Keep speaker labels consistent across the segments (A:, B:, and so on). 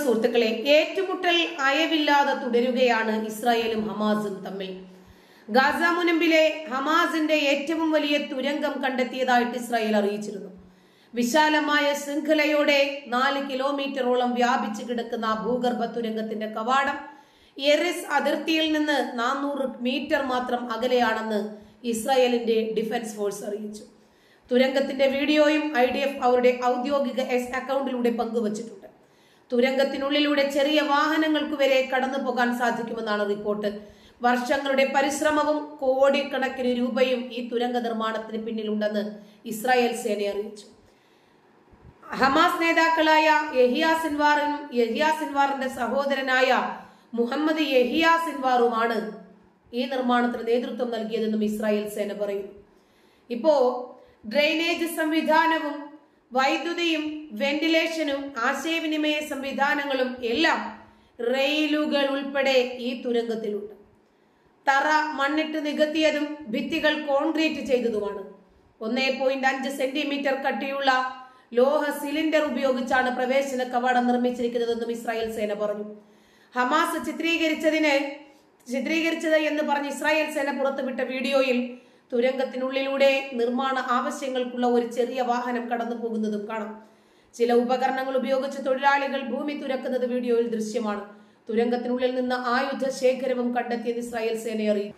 A: സുഹൃത്തുക്കളെ, ഏറ്റുമുട്ടൽ അയവില്ലാതെ തുടരുകയാണ് ഇസ്രായേലും ഹമാസും തമ്മിൽ. ഗാസ മുനമ്പിലെ ഹമാസിന്റെ ഏറ്റവും വലിയ തുരങ്കം കണ്ടെത്തിയതായിട്ട് ഇസ്രായേൽ അറിയിച്ചിരുന്നു. വിശാലമായ ശൃംഖലയോടെ 4 കിലോമീറ്ററോളം വ്യാപിച്ചു കിടക്കുന്ന ഭൂഗർഭ തുരങ്കത്തിന്റെ കവാടം എറിസ് അതിർത്തിയിൽ നിന്ന് 400 മീറ്റർ മാത്രം അകലെയാണെന്ന് ഇസ്രായേലിന്റെ ഡിഫൻസ് ഫോഴ്സ് അറിയിച്ചു. തുരങ്കത്തിന്റെ വീഡിയോയും IDF അവരുടെ ഔദ്യോഗിക എക്സ് അക്കൗണ്ടിലൂടെ പങ്കുവച്ചിട്ടുണ്ട്. തുരങ്കത്തിനുള്ളിലൂടെ ചെറിയ വാഹനങ്ങൾക്ക് വരെ കടന്നു പോകാൻ സാധിക്കുമെന്നാണ് റിപ്പോർട്ട്. വർഷങ്ങളുടെ പരിശ്രമവും കോടിക്കണക്കിന് രൂപയും ഈ തുരങ്ക നിർമ്മാണത്തിന് പിന്നിലുണ്ടെന്ന് ഇസ്രായേൽ സേന അറിയിച്ചു. ഹമാസ് നേതാക്കളായ യഹിയ സിൻവാറിന്റെ സഹോദരനായ മുഹമ്മദ് യഹിയ സിൻവാറുമാണ് ഈ നിർമ്മാണത്തിന് നേതൃത്വം നൽകിയതെന്നും ഇസ്രായേൽ സേന പറയുന്നു. ഇപ്പോ ഡ്രെയിനേജ് സംവിധാനവും വൈദ്യുതിയും വെന്റിലേഷനും ആശയവിനിമയ സംവിധാനങ്ങളും എല്ലാം റെയിലുകൾ ഉൾപ്പെടെ ഈ തുരങ്കത്തിലുണ്ട്. തറ മണ്ണിട്ട് നികത്തിയതും ഭിത്തികൾ കോൺക്രീറ്റ് ചെയ്തതുമാണ്. 1.5 സെന്റിമീറ്റർ കട്ടിയുള്ള ലോഹ സിലിണ്ടർ ഉപയോഗിച്ചാണ് പ്രവേശന കവാടം നിർമ്മിച്ചിരിക്കുന്നതെന്നും ഇസ്രായേൽ സേന പറഞ്ഞു. ഹമാസ് ചിത്രീകരിച്ചത് എന്ന് പറഞ്ഞ് ഇസ്രായേൽ സേന പുറത്തുവിട്ട വീഡിയോയിൽ തുരങ്കത്തിനുള്ളിലൂടെ നിർമ്മാണ ആവശ്യങ്ങൾക്കുള്ള ഒരു ചെറിയ വാഹനം കടന്നു പോകുന്നതും കാണാം. ചില ഉപകരണങ്ങൾ ഉപയോഗിച്ച് തൊഴിലാളികൾ ഭൂമി തുരക്കുന്നത് വീഡിയോയിൽ ദൃശ്യമാണ്. തുരങ്കത്തിനുള്ളിൽ നിന്ന് ആയുധ ശേഖരവും കണ്ടെത്തിയെന്ന് ഇസ്രായേൽ സേന അറിയിച്ചു.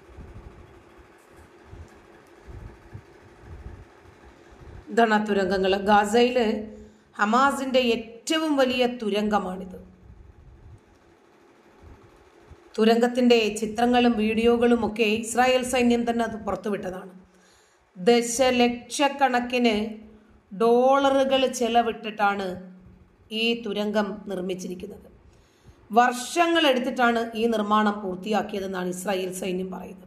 A: ഇതാണ് തുരങ്കങ്ങൾ. ഗാസയില് ഹമാസിന്റെ ഏറ്റവും വലിയ തുരങ്കമാണിത്. തുരങ്കത്തിന്റെ ചിത്രങ്ങളും വീഡിയോകളും ഒക്കെ ഇസ്രായേൽ സൈന്യം തന്നെ അത് പുറത്തുവിട്ടതാണ്. ദശലക്ഷക്കണക്കിന് ഡോളറുകൾ ചെലവിട്ടിട്ടാണ് ഈ തുരങ്കം നിർമ്മിച്ചിരിക്കുന്നത്. വർഷങ്ങൾ എടുത്തിട്ടാണ് ഈ നിർമ്മാണം പൂർത്തിയാക്കിയതെന്നാണ് ഇസ്രായേൽ സൈന്യം പറയുന്നത്.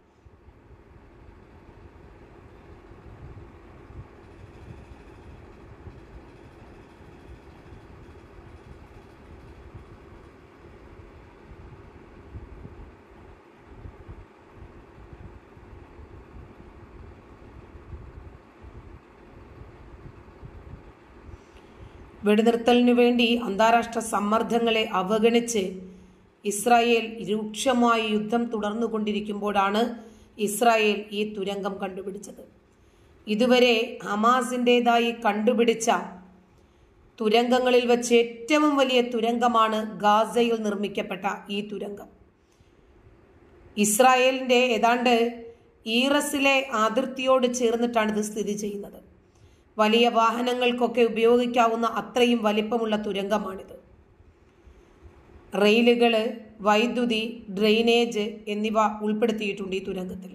A: വെടിനിർത്തലിനു വേണ്ടി അന്താരാഷ്ട്ര സമ്മർദ്ദങ്ങളെ അവഗണിച്ച് ഇസ്രായേൽ രൂക്ഷമായ യുദ്ധം തുടർന്നുകൊണ്ടിരിക്കുമ്പോഴാണ് ഇസ്രായേൽ ഈ തുരങ്കം കണ്ടുപിടിച്ചത്. ഇതുവരെ ഹമാസിൻ്റെതായി കണ്ടുപിടിച്ച തുരങ്കങ്ങളിൽ വെച്ച് ഏറ്റവും വലിയ തുരങ്കമാണ് ഗാസയിൽ നിർമ്മിക്കപ്പെട്ട ഈ തുരങ്കം. ഇസ്രായേലിൻ്റെ ഏതാണ്ട് ഈറസിലെ അതിർത്തിയോട് ചേർന്നിട്ടാണ് ഇത് സ്ഥിതി ചെയ്യുന്നത്. വലിയ വാഹനങ്ങൾക്കൊക്കെ ഉപയോഗിക്കാവുന്ന അത്രയും വലിപ്പമുള്ള തുരങ്കമാണിത്. റെയിലുകൾ, വൈദ്യുതി, ഡ്രെയിനേജ് എന്നിവ ഉൾപ്പെടുത്തിയിട്ടുണ്ട് ഈ തുരങ്കത്തിൽ.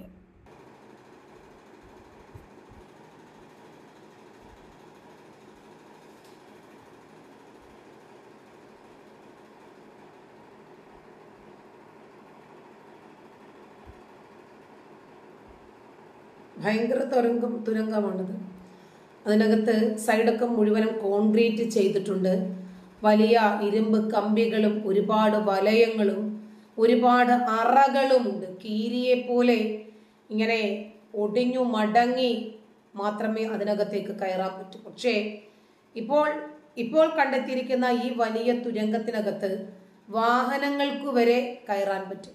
A: ഭയങ്കര തുരങ്കമാണിത്. അതിനകത്ത് സൈഡൊക്കെ മുഴുവനും കോൺക്രീറ്റ് ചെയ്തിട്ടുണ്ട്. വലിയ ഇരുമ്പ് കമ്പികളും ഒരുപാട് വലയങ്ങളും ഒരുപാട് അറകളുമുണ്ട്. കീരിയെ പോലെ ഇങ്ങനെ ഒടിഞ്ഞു മടങ്ങി മാത്രമേ അതിനകത്തേക്ക് കയറാൻ പറ്റൂ. പക്ഷേ ഇപ്പോൾ കണ്ടെത്തിയിരിക്കുന്ന ഈ വലിയ തുരങ്കത്തിനകത്ത് വാഹനങ്ങൾക്ക് വരെ കയറാൻ പറ്റും.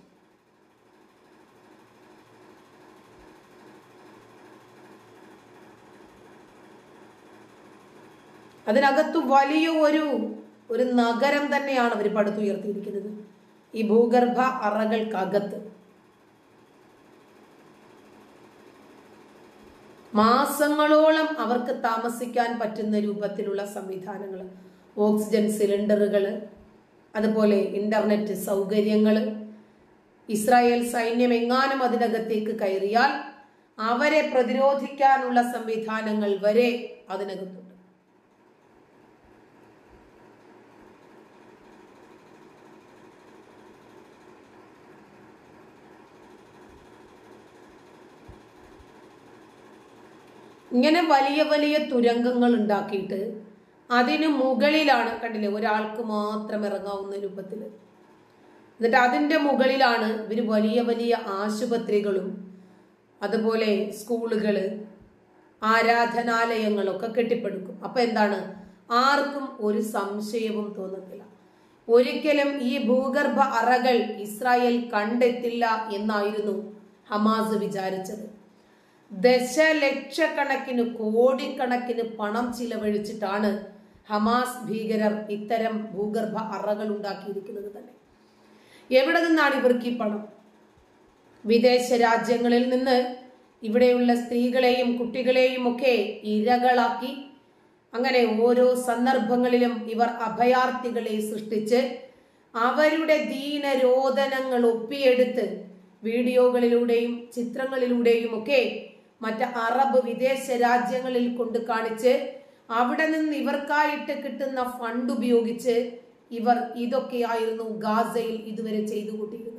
A: അതിനകത്ത് വലിയ ഒരു നഗരം തന്നെയാണ് അവർ പടുത്തുയർത്തിയിരിക്കുന്നത് ഈ ഭൂഗർഭ അറകൾക്കകത്ത്. മാസങ്ങളോളം അവർക്ക് താമസിക്കാൻ പറ്റുന്ന രൂപത്തിലുള്ള സംവിധാനങ്ങൾ, ഓക്സിജൻ സിലിണ്ടറുകൾ, അതുപോലെ ഇന്റർനെറ്റ് സൗകര്യങ്ങൾ. ഇസ്രായേൽ സൈന്യം എങ്ങാനും അതിനകത്തേക്ക് കയറിയാൽ അവരെ പ്രതിരോധിക്കാനുള്ള സംവിധാനങ്ങൾ വരെ അതിനകത്തുണ്ട്. ഇങ്ങനെ വലിയ വലിയ തുരങ്കങ്ങൾ ഉണ്ടാക്കിയിട്ട് അതിന് മുകളിലാണ്, കണ്ടില്ലേ, ഒരാൾക്ക് മാത്രം ഇറങ്ങാവുന്ന രൂപത്തിൽ. എന്നിട്ട് അതിൻ്റെ മുകളിലാണ് ഇവർ വലിയ വലിയ ആശുപത്രികളും അതുപോലെ സ്കൂളുകൾ, ആരാധനാലയങ്ങളൊക്കെ കെട്ടിപ്പടുക്കും. അപ്പൊ എന്താണ്, ആർക്കും ഒരു സംശയവും തോന്നത്തില്ല. ഒരിക്കലും ഈ ഭൂഗർഭ അറകൾ ഇസ്രായേൽ കണ്ടെത്തില്ല എന്നായിരുന്നു ഹമാസ് വിചാരിച്ചത്. ദശലക്ഷക്കണക്കിന് കോടിക്കണക്കിന് പണം ചിലവഴിച്ചിട്ടാണ് ഹമാസ് ഭീകരർ ഇത്തരം ഭൂഗർഭ അറകൾ ഉണ്ടാക്കിയിരിക്കുന്നത് തന്നെ. എവിടെ നിന്നാണ് ഇവർക്ക് ഈ പണം? വിദേശ രാജ്യങ്ങളിൽ നിന്ന് ഇവിടെയുള്ള സ്ത്രീകളെയും കുട്ടികളെയും ഒക്കെ ഇരകളാക്കി അങ്ങനെ ഓരോ സന്ദർഭങ്ങളിലും ഇവർ അഭയാർത്ഥികളെ സൃഷ്ടിച്ച് അവരുടെ ദീനരോദനങ്ങൾ ഒപ്പിയെടുത്ത് വീഡിയോകളിലൂടെയും ചിത്രങ്ങളിലൂടെയും ഒക്കെ മറ്റ് അറബ് വിദേശ രാജ്യങ്ങളിൽ കൊണ്ട് കാണിച്ച് അവിടെ നിന്ന് ഇവർക്കായിട്ട് കിട്ടുന്ന ഫണ്ട് ഉപയോഗിച്ച് ഇവർ ഇതൊക്കെയായിരുന്നു ഗാസയിൽ ഇതുവരെ ചെയ്തു കൂട്ടിയിരുന്നത്.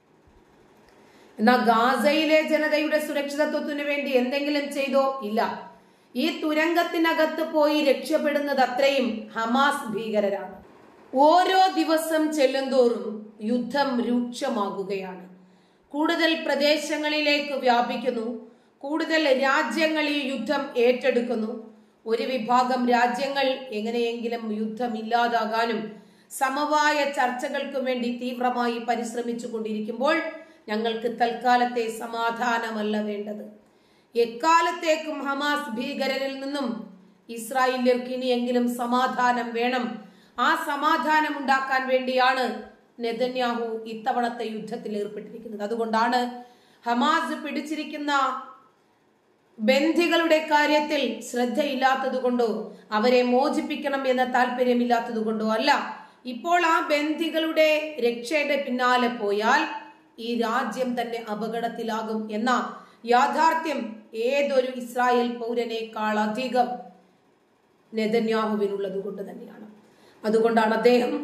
A: എന്നാൽ ഗാസയിലെ ജനതയുടെ സുരക്ഷിതത്വത്തിന് വേണ്ടി എന്തെങ്കിലും ചെയ്തോ? ഇല്ല. ഈ തുരങ്കത്തിനകത്ത് പോയി രക്ഷപ്പെടുന്നത് അത്രയും ഹമാസ് ഭീകരരാണ്. ഓരോ ദിവസം ചെല്ലുന്തോറും യുദ്ധം രൂക്ഷമാകുകയാണ്. കൂടുതൽ പ്രദേശങ്ങളിലേക്ക് വ്യാപിക്കുന്നു. കൂടുതൽ രാജ്യങ്ങൾ ഈ യുദ്ധം ഏറ്റെടുക്കുന്നു. ഒരു വിഭാഗം രാജ്യങ്ങൾ എങ്ങനെയെങ്കിലും യുദ്ധം ഇല്ലാതാകാനും സമവായ ചർച്ചകൾക്ക് വേണ്ടി തീവ്രമായി പരിശ്രമിച്ചു കൊണ്ടിരിക്കുമ്പോൾ ഞങ്ങൾക്ക് തൽക്കാലത്തെ സമാധാനമല്ല വേണ്ടത്. എക്കാലത്തേക്കും ഹമാസ് ഭീകരരിൽ നിന്നും ഇസ്രായേലിയർക്ക് ഇനിയെങ്കിലും സമാധാനം വേണം. ആ സമാധാനം ഉണ്ടാക്കാൻ വേണ്ടിയാണ് നെതന്യാഹു ഇത്തവണത്തെ യുദ്ധത്തിൽ ഏർപ്പെട്ടിരിക്കുന്നത്. അതുകൊണ്ടാണ് ഹമാസ് പിടിച്ചിരിക്കുന്ന ബന്ധികളുടെ കാര്യത്തിൽ ശ്രദ്ധയില്ലാത്തത് കൊണ്ടോ അവരെ മോചിപ്പിക്കണം എന്ന താല്പര്യമില്ലാത്തത് കൊണ്ടോ അല്ല. ഇപ്പോൾ ആ ബന്ധികളുടെ രക്ഷയുടെ പിന്നാലെ പോയാൽ ഈ രാജ്യം തന്നെ അപകടത്തിലാകും എന്ന യാഥാർത്ഥ്യം ഏതൊരു ഇസ്രായേൽ പൗരനേക്കാൾ അധികം നെതന്യാഹുവിനുള്ളത് കൊണ്ട് തന്നെയാണ്. അതുകൊണ്ടാണ് അദ്ദേഹം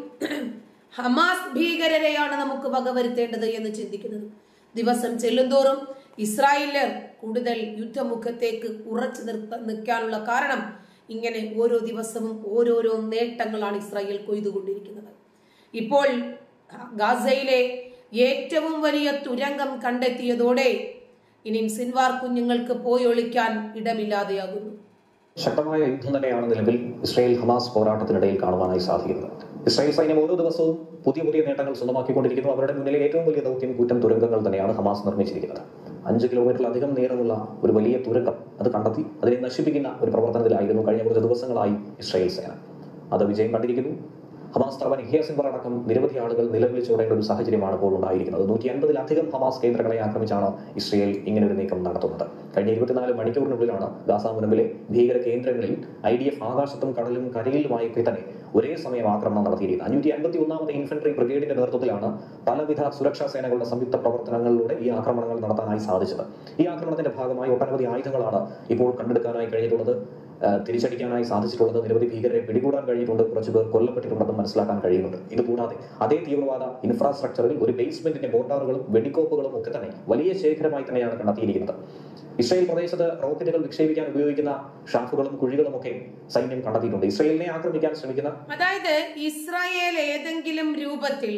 A: ഹമാസ് ഭീകരരെയാണ് നമുക്ക് വകവരുത്തേണ്ടത് എന്ന് ചിന്തിക്കുന്നത്. ദിവസം ചെല്ലുന്തോറും ഇസ്രായേലിയർ കൂടുതൽ യുദ്ധമുഖത്തേക്ക് ഉറച്ചു നിൽക്കാനുള്ള കാരണം ഇങ്ങനെ ഓരോ ദിവസവും ഓരോരോ നേട്ടങ്ങളാണ് ഇസ്രായേൽ കൊയ്തുകൊണ്ടിരിക്കുന്നത്. ഇപ്പോൾ ഗാസയിലെ ഏറ്റവും വലിയ തുരങ്കം കണ്ടെത്തിയതോടെ ഇനിയും സിൻവാർ കുഞ്ഞുങ്ങൾക്ക് പോയി ഒളിക്കാൻ ഇടമില്ലാതെയാകുന്നു.
B: ശക്തമായ യുദ്ധം തന്നെയാണ് നിലവിൽ ഇസ്രായേൽ ഹമാസ് പോരാട്ടത്തിനിടയിൽ കാണുവാനായി സാധിക്കുന്നത്. ഇസ്രായേൽ സൈന്യം ഓരോ ദിവസവും പുതിയ പുതിയ നേട്ടങ്ങൾ സ്വന്തമാക്കിക്കൊണ്ടിരിക്കുന്നു. അവരുടെ മുന്നിലെ ഏറ്റവും വലിയ ദൗത്യം കൂറ്റൻ തുരങ്കങ്ങൾ തന്നെയാണ് ഹമാസ് നിർമ്മിച്ചിരിക്കുന്നത്. 5 കിലോമീറ്ററിലധികം നീളമുള്ള ഒരു വലിയ തുരങ്കം അത് കണ്ടെത്തി അതിനെ നശിപ്പിക്കുന്ന ഒരു പ്രവർത്തനത്തിലായിരുന്നു കഴിഞ്ഞ കുറച്ച് ദിവസങ്ങളായി ഇസ്രായേൽ സേന. അത് വിജയം കണ്ടിരിക്കുന്നു. ഹമാസ് തലവൻ യഹ്യ സിൻവാർ അടക്കം നിരവധി ആളുകൾ നിലവിളിച്ചോടേണ്ട ഒരു സാഹചര്യമാണ് ഇപ്പോൾ ഉണ്ടായിരിക്കുന്നത്. 150-ലധികം ഹമാസ് കേന്ദ്രങ്ങളെ ആക്രമിച്ചാണ് ഇസ്രായേൽ ഇങ്ങനെ ഒരു നീക്കം നടത്തുന്നത്. കഴിഞ്ഞ 24 മണിക്കൂറിനുള്ളിലാണ് ഗാസ മുനമ്പിലെ ഭീകര കേന്ദ്രങ്ങളിൽ IDF ആകാശത്തും കടലും കരയിലുമായൊക്കെ തന്നെ ഒരേ സമയം ആക്രമണം നടത്തിയിരിക്കുന്നത്. 551ാമത് ഇൻഫൻട്രി ബ്രിഗേഡിന്റെ നേതൃത്വത്തിലാണ് പലവിധ സുരക്ഷാ സേനകളുടെ സംയുക്ത പ്രവർത്തനങ്ങളിലൂടെ ഈ ആക്രമണങ്ങൾ നടത്താനായി സാധിച്ചത്. ഈ ആക്രമണത്തിന്റെ ഭാഗമായി ഒട്ടനവധി ആയുധങ്ങളാണ് ഇപ്പോൾ കണ്ടെടുക്കാനായി കഴിഞ്ഞിട്ടുള്ളത്. തിരിച്ചടിക്കാനായി സാധിച്ചിട്ടുള്ളത്. നിരവധി ഭീകരരെ പിടികൂടാൻ കഴിഞ്ഞിട്ടുണ്ട്. കുറച്ചു പേർ കൊല്ലപ്പെട്ടിട്ടുണ്ടെന്ന് മനസ്സിലാക്കാൻ കഴിയുന്നുണ്ട്. ഇതുകൂടാതെ അതേ തീവ്രവാദ ഇൻഫ്രാസ്ട്രക്ചറിൽ ഒരു ബേസ്മെന്റിന്റെ മോർട്ടാറുകളും വെടിക്കോപ്പുകളും ഒക്കെ തന്നെ വലിയ ശേഖരമായി തന്നെയാണ് കണ്ടെത്തിയിരിക്കുന്നത്. ഇസ്രായേൽ പ്രദേശത്ത് റോക്കറ്റുകൾ വിക്ഷേപിക്കാൻ ഉപയോഗിക്കുന്ന ഷാഫുകളും കുഴികളും ഒക്കെ സൈന്യം കണ്ടെത്തിയിട്ടുണ്ട്. ഇസ്രായേലിനെ ആക്രമിക്കാൻ ശ്രമിക്കുന്ന
A: അതായത് ഇസ്രായേൽ ഏതെങ്കിലും രൂപത്തിൽ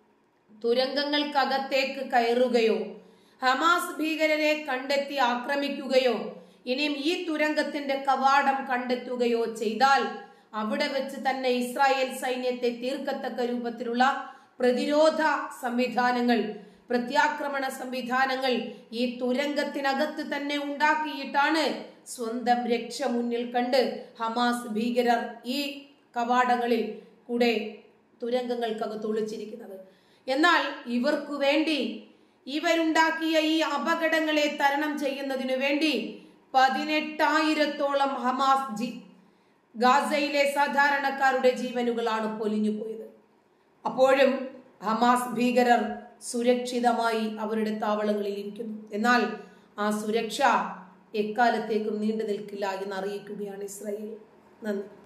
A: തുരങ്കങ്ങൾക്കകത്തേക്ക് കയറുകയോ ഹമാസ് ഭീകരരെ കണ്ടെത്തി ആക്രമിക്കുകയോ ഇനിയും ഈ തുരങ്കത്തിന്റെ കവാടം കണ്ടെത്തുകയോ ചെയ്താൽ അവിടെ വെച്ച് തന്നെ ഇസ്രായേൽ സൈന്യത്തെ തീർക്കത്തക്ക രൂപത്തിലുള്ള പ്രതിരോധ സംവിധാനങ്ങൾ, പ്രത്യാക്രമണ സംവിധാനങ്ങൾ ഈ തുരങ്കത്തിനകത്ത് തന്നെ ഉണ്ടാക്കിയിട്ടാണ് സ്വന്തം രക്ഷ മുന്നിൽ കണ്ട് ഹമാസ് ഭീകരർ ഈ കവാടങ്ങളിൽ കൂടെ തുരങ്കങ്ങൾക്കകത്ത് ഒളിച്ചിരിക്കുന്നത്. എന്നാൽ ഇവർക്കു വേണ്ടി ഇവരുണ്ടാക്കിയ ഈ അപകടങ്ങളെ തരണം ചെയ്യുന്നതിനു വേണ്ടി 18,000-ഓളം ഹമാസ് ഗാസയിലെ സാധാരണക്കാരുടെ ജീവനുകളാണ് പൊലിഞ്ഞു പോയത്. അപ്പോഴും ഹമാസ് ഭീകരർ സുരക്ഷിതമായി അവരുടെ താവളങ്ങളിൽ ഇരിക്കുന്നു. എന്നാൽ ആ സുരക്ഷ എക്കാലത്തേക്കും നീണ്ടു നിൽക്കില്ല എന്ന് അറിയിക്കുകയാണ് ഇസ്രായേൽ. നന്ദി.